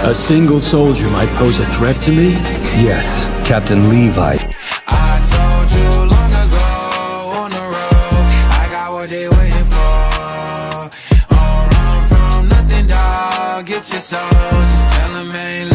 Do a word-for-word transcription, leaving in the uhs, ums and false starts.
A single soldier might pose a threat to me? Yes, Captain Levi. I told you long ago on the road, I got what they waiting for. Don't run from nothing, dog. Get your soul, just tell them ain't